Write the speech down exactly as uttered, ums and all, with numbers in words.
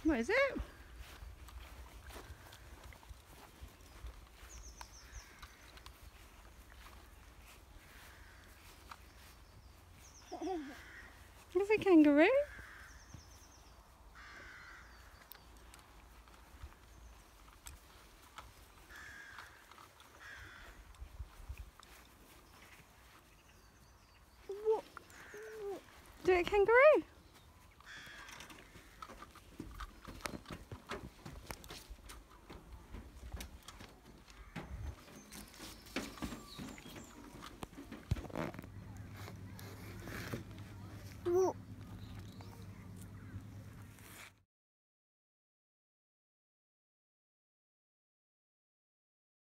What is it? It's a kangaroo. What? Do it, kangaroo.